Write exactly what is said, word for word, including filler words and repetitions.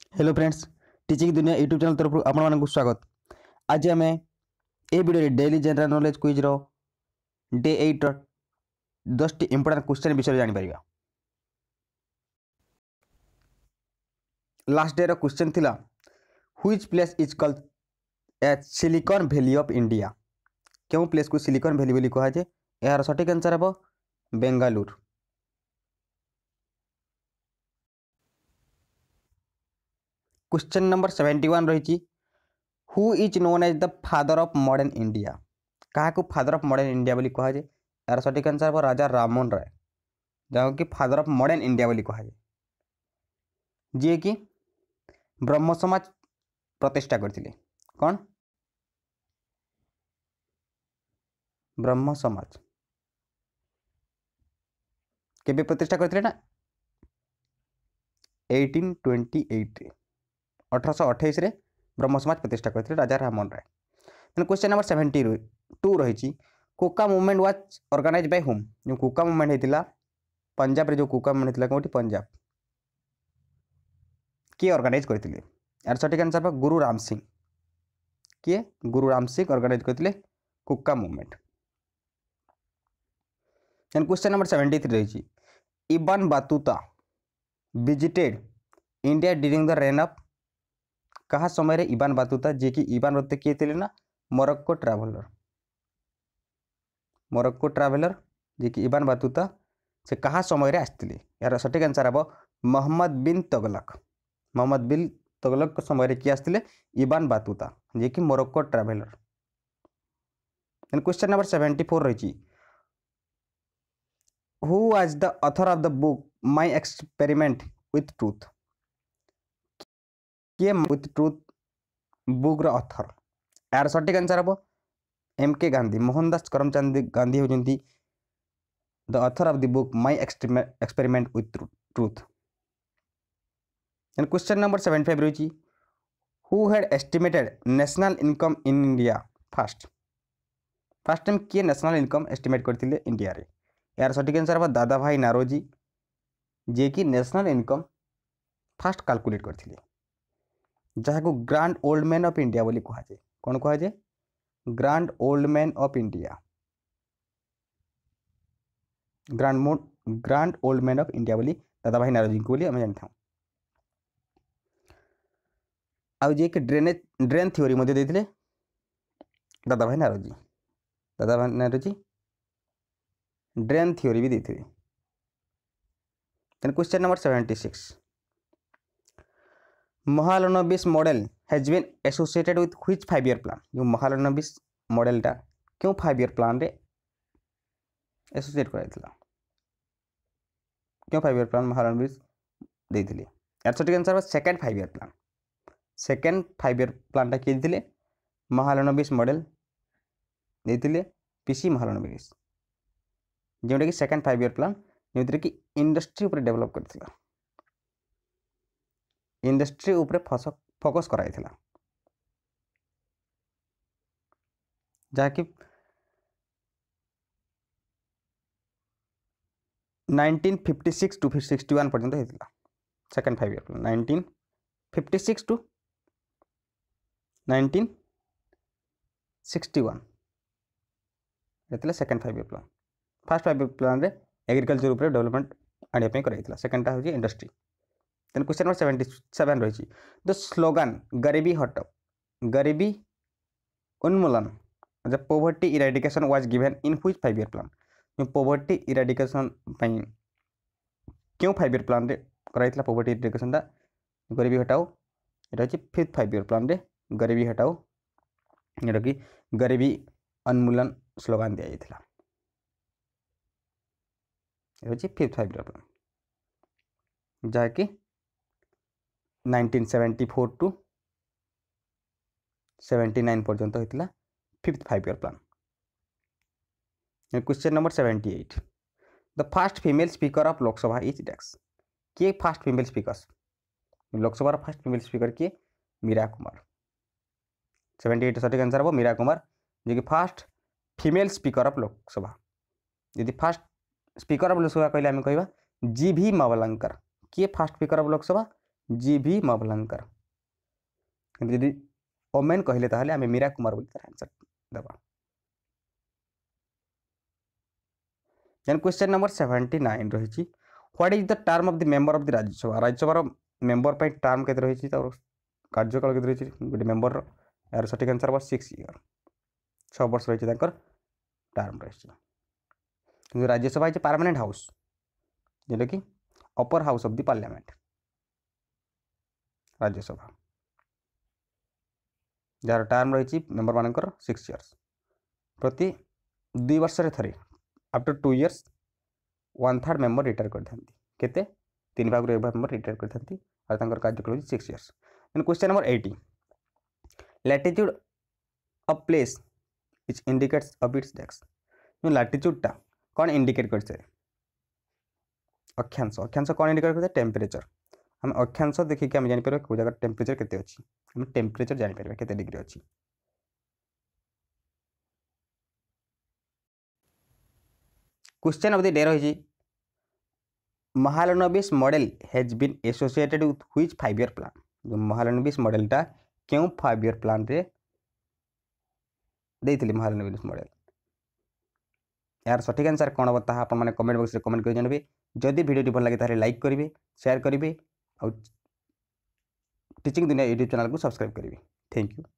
Hello friends, teaching Duniya YouTube channel तरफ आपण मानक स्वागत। आज आम ए video daily general knowledge quiz रो डे एट दस टी इंपोर्टेंट क्वेश्चन विषय जानि परिबा। लास्ट डे रो क्वेश्चन थिला which place is called as silicon valley of India. क्यों प्लेस को सिलिकॉन वैली बोली कहा जाए? यार सटीक आंसर हबो Bengaluru. Question number seventy one रही who is known as the father of modern India. क्या को फादर ऑफ मॉडर्न इंडिया बोली कहा जाए? यार सटीक आंसर हबो राजा राममोहन राय, जहाँ कि फादर ऑफ मॉडर्न इंडिया बोली कहा जाए, जी कि ब्रह्म समाज प्रतिष्ठा करथिले। कौन? ब्रह्म समाज केबे प्रतिष्ठा करथिले ना एटीन ट्वेंटी एट रे अठारह सौ अट्ठाईस रे ब्रह्म समाज प्रतिष्ठा करथिले Raja Rammohan Roy. Then question number seventy two रही Kuka movement was organised by whom. जो कुका मूवमेंट होता पंजाब रे जो कुका मूवमेंट होता कौटी पंजाब किए ऑर्गेनाइज करते? यार सटीक आंसर बा गुरु राम सिंह। किए? गुरु राम सिंह ऑर्गेनाइज करते Kuka movement. Then question number seventy three रही Ibn Battuta visited India during the reign of. कहा समय रे इबान बातुता, जे कि इबान बातुता किए थे ना मोरक्को ट्रैवलर। मोरक्को ट्रैवलर जे कि इबान बातुता से कहा समय रे आसते? यार सटीक आंसर हम मोहम्मद बिन तुगलक। मोहम्मद बिन तुगलक के समय रे किए आसते? इबान बातुता जे कि Morocco traveller. Then question number seventy four रही who was the author of the book my experiment with truth. किए विथ ट्रूथ बुक रो ऑथर? यार सटीक आंसर हम एम के गांधी, मोहनदास करमचंद गांधी होजंती the author of the book my experiment with truth. And question number seventy five रही who had estimated national income in India first. First time किए national income estimate करथिले India रे? यार सटीक answer हम दादा भाई नारोजी, जे कि नेशनल इनकम फर्स्ट कैलकुलेट करथिले, जहाँ को grand old man of India बोली कहा जाए। कौन कहा जाए? Grand old man of India. Grand मोड grand old man of India बोली दादा भाई नारोजी को बोली हमें जानता हूँ। आउ जे कि ड्रेनेज ड्रेन थ्योरी मध्य देथिले Dadabhai Naoroji. Dadabhai Naoroji drain theory भी देथिले। Then question number seventy six Mahalanobis model has been associated with which five year plan. जो महालनोबिस मॉडलटा क्यों फाइव ईयर प्लान रे एसोसिएट कराइथिला? क्यों फाइव ईयर प्लान महालनोबिस देथिले? यार सटीक आंसर बा second five year plan. Second five year प्लानटा किए देथिले महालनोबिस मॉडल देथिले पीसी महालनोबिस, जोटा कि सेकंड फाइव ईयर प्लान जो कि इंडस्ट्री ऊपर डेवलप करथिला, इंडस्ट्री ऊपर फोकस कराइथिला, जहाँकि nineteen fifty six to sixty one पर्यंत होता second five year plan. Nineteen fifty six to nineteen sixty one होता second five year plan. First five year plan रे एग्रीकल्चर ऊपर डेवलपमेंट आने कराइथिला, सेकंडटा होची industry. Then question number seventy seven रही द स्लोगान गरीबी हटाओ गरीबी उन्मूलन the poverty eradication was given in which five year plan. Poverty eradication क्यों फाइव ईयर प्लान रे कराइथिला पोवर्टी इराडिकेशनटा गरीबी हटाओ? ये होची फिफ्थ फाइव ईयर प्लान रे गरीबी हटाओ, जोटा कि गरीबी उन्मूलन स्लोगान दिया जाइथिला। ये होची फिफ्थ फाइव ईयर प्लान, जहाँ कि nineteen seventy four to seventy nine पर्यंत होता fifth five year plan. Question number seventy eight the first female speaker of Lok Sabha is डेक्स। किए first female speaker Lok Sabha first female speaker किए? मीरा कुमार। सेवेंटी एट सटीक answer हम मीरा कुमार, जो कि first female speaker of Lok Sabha. यदि फर्स्ट स्पीकर ऑफ लोकसभा कहले आम कह जी भी मावलंकर। किए first speaker of Lok Sabha? G V Mavalankar किंतु जदि ओमेन कहले ताहले आमे मीरा कुमार बोली तार आंसर देबा। Then question number seventy nine रही what is the term of the member of the Rajya Sabha Rajya Sabha member पर टर्म के रही कार्यकाल के रही गोटे मेंबर यार सठिक आंसर हम सिक्स इयर छः वर्ष रही टर्म रही कि राज्यसभा है परमानेंट हाउस जोटा कि upper house of the parliament Rajya Sabha जार टर्म रही मेंबर मानकर सिक्स इयर्स प्रति दुई वर्ष थे after two years one third member retire करते तीन भाग एक भाग मेंबर रिटायर करते और कार्यकाल six years. Question number eighty latitude of place each indicates of its desk जो लैटिट्यूडटा कौन इंडिकेट करते अक्षांश अक्षांश कौन इंडिकेट करते टेम्परेचर हम अक्षांश देखिए आम जापर कौ जगह टेम्परेचर केते अच्छी हम टेम्परेचर जापर केते डिग्री अच्छी। क्वेश्चन ऑफ द डे रही Mahalanobis model has been associated with which five year plan जो महालनोबिस मॉडलटा क्यों फाइव ईयर प्लान रे देइथिले महालनोबिस मॉडल यार सठिक आंसर कौन हम ताहा अपन माने कमेंट बॉक्स रे कमेंट कर जानबे। जदि वीडियो भल लगे तारे लाइक करेंगे शेयर करेंगे और टीचिंग दुनिया यूट्यूब चैनल को सब्सक्राइब करेंगे। Thank you.